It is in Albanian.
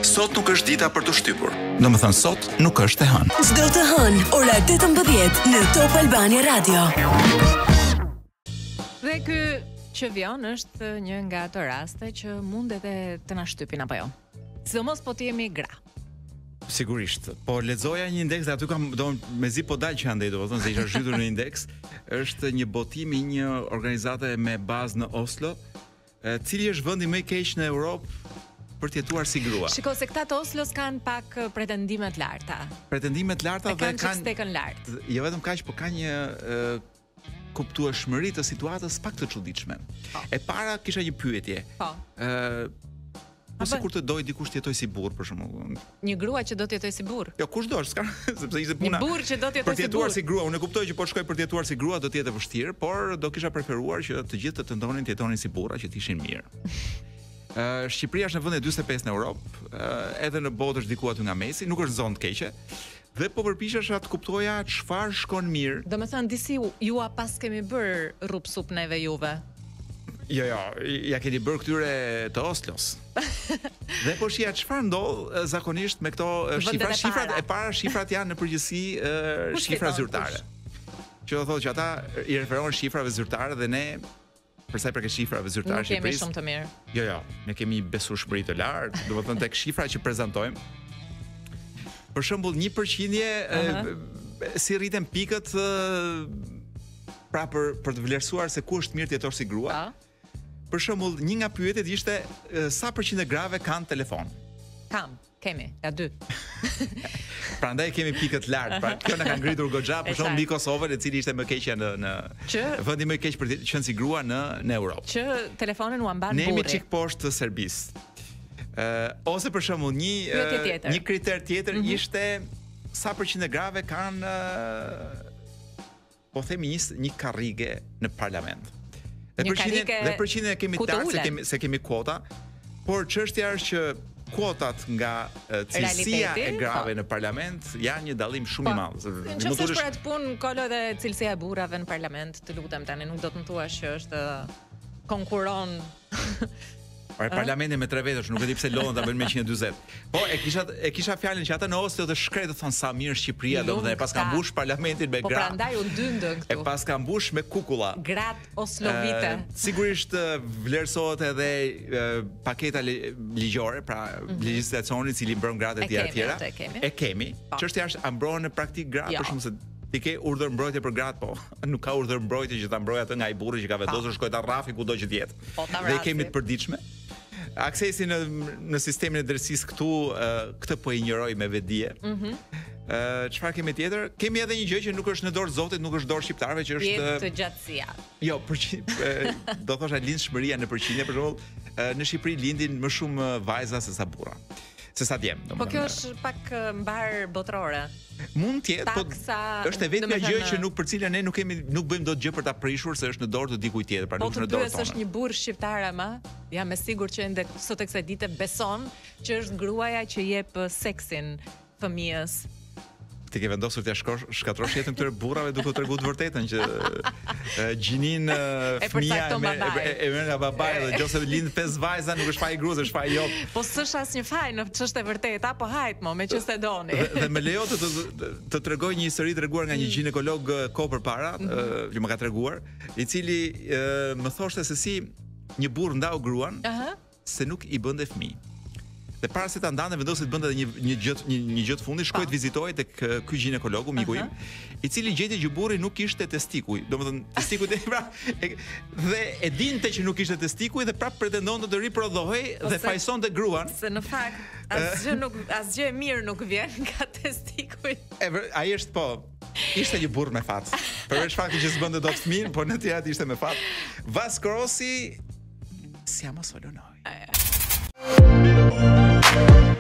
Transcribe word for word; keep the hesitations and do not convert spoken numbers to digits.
Sot nuk është dita për të shtypur. Domethënë sot nuk është e hënë. Çdo të hënë, ora tetëmbëdhjetë në Top Albania Radio. Dhe ky që vjen është një nga ato raste që mund edhe të na shtypin apo jo. Sidomos po të jemi gra. Sigurisht. Po lexoja një indeks dhe aty kam do mezi po dal që andej domethënë se isha zhytur në indeks, është një botim i një organizate me bazë në Oslo, e cili është vendi më i keq në Europë për të jetuar si grua. Shikoj se këta të Oslos kanë pak pretendime të larta. Pretendime të larta dhe kanë kanë stekën lart. Jo vetëm kaq, por ka një e, kuptueshmëri të situatës pak të çuditshme. Po. E para kisha një pyetje. Po. Ë Po sikur të doj dikush të jetoj si burr për shembull. Një grua që do të jetoj si burr. Jo, kush do, s'ka, sepse ishte puna. Një burr që do të jetoj për të jetuar si si grua. Unë e kuptoj që po shkoj për të jetuar si grua do të jetë e vështirë, por do kisha preferuar që të gjithë të tentonin të jetonin si burra, që të ishin mirë. Ë uh, Shqipëria është në vendin dyzet e pesë në Europë, uh, edhe në botë është diku aty nga mesi, nuk është zonë të keqe. Dhe po përpiqesha të kuptoja çfarë shkon mirë. Domethënë disi ju a pas kemi bër rrup sup neve juve. Jo, jo, ja keni bërë këtyre të Oslos. Dhe po shija çfarë ndodh zakonisht me këto shifra, shifrat e para, shifrat janë në përgjithësi uh, shifra zyrtare. Që do thotë që ata i referohen shifrave zyrtare dhe ne për sa i përket shifrave zyrtare nuk kemi shumë të mirë. Jo, jo, ne kemi besueshmëri të lartë, do të thonë tek shifra që prezantojmë. Për shembull, një përqindje uh-huh. e, si rriten pikët e, pra për për të vlerësuar se ku është mirë të jetosh si grua. Pa. Për shembull, një nga pyetjet ishte e, sa përqind e grave kanë telefon. Kam, kemi, ja dy. Prandaj kemi pikët lart, pra kjo na ka ngritur goxha për shembull mbi Kosovën, e cili ishte më keqja në në që, vendi më i keq për të qenë si grua në në Europë. Që telefonin u amban burri. Ne jemi çik poshtë të Serbisë. Ë uh, ose për shembull një uh, një kriter tjetër mm -hmm. ishte sa përqind e grave kanë uh, po themi një, një karrige në parlament. Dhe përqindjen dhe përqindjen e kemi tak se kemi se kemi kuota, por çështja është që kuotat nga uh, cilësia e grave po. Në parlament janë një dallim shumë po. I madh. Nëse është për atë punë kolo dhe cilësia e burrave në parlament, të lutem tani nuk do të më thuash që është konkuron. Por parlamenti me tre vetësh, nuk e di pse lodhen ta bëjnë me njëqind e dyzet. Po e kisha e kisha fjalën që ata në Oslo të shkret të thonë sa mirë Shqipëria, domethënë pas ka mbush parlamentin me gra. Po prandaj u dyndën këtu. E pas ka mbush me kukulla. Grat oslovite. Uh, sigurisht vlerësohet edhe uh, paketa ligjore, pra mm -hmm. legjislacioni i cili mbron gratë të tjera. E kemi. E kemi. Çështja është a mbrohen në praktik gratë për shkak se ti ke urdhër mbrojtje për gratë, po nuk ka urdhër mbrojtje që ta mbrojë atë nga i burri që ka vendosur shkoj ta rrafi kudo që të jetë. Dhe kemi të përditshme. Aksesi në në sistemin e drejtësisë këtu uh, këtë po injoroj me vetdije. Mhm. Mm uh, çfarë kemi tjetër? Kemi edhe një gjë që nuk është në dorë Zotit, nuk është dorë shqiptarëve, që është jetë të gjatësia. Jo, përqin, do thosha lindshmëria në përqindje, për shembull, uh, në Shqipëri lindin më shumë vajza se sa burra. Se sa djem. Po kjo është pak mbar botërore. Mund të jetë, po është e vetmja gjë që nuk për cilën ne nuk kemi nuk bëjmë dot gjë për ta prishur se është në dorë të dikujt tjetër, pra nuk është në dorë tonë. Po është një burr shqiptar ama, jam e sigurt që ende sot e kësaj dite beson që është gruaja që jep seksin fëmijës. Ti ke vendosur t'ia shkosh shkatrosh jetën këtyre burrave duke u treguar të vërtetën që gjinin fëmia e merr nga babai dhe nëse lind pesë vajza nuk është faji gruas, është faji jot. Po s'është asnjë faj në ç'është e vërtetë, apo hajt mo, me ç'se doni. Dhe, dhe me lejo të, të, të, të tregoj një histori treguar nga një ginekolog kohë përpara, mm -hmm. që më ka treguar, i cili uh, më thoshte se si një burr ndau gruan uh -huh. se nuk i bënte fëmijë. Dhe para se ta ndante vendosi të bënte një një gjë një, një gjë të fundit, shkoi të vizitoi tek ky ginekologu, miku im, i cili gjeti që burri nuk kishte testikuj. Domethënë testikujt e pra e, dhe e dinte që nuk kishte testikuj dhe prapë pretendonte të riprodhohej dhe fajsonte gruan. Se në fakt asgjë nuk asgjë e mirë nuk vjen nga testikujt. E ai është po ishte një burr me fat. Përveç faktit që s'bënte dot fëmijë, por në të tjerat ishte me fat. Vasco Rossi siamo solo noi.